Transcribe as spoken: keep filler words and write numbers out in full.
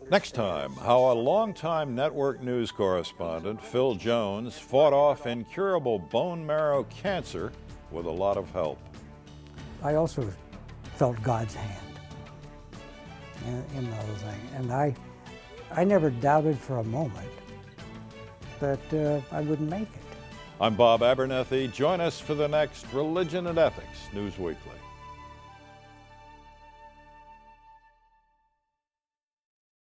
Next time, how a longtime network news correspondent, Phil Jones, fought off incurable bone marrow cancer with a lot of help. I also felt God's hand in, in the whole thing, and I, I never doubted for a moment that uh, I wouldn't make it. I'm Bob Abernethy. Join us for the next Religion and Ethics News Weekly.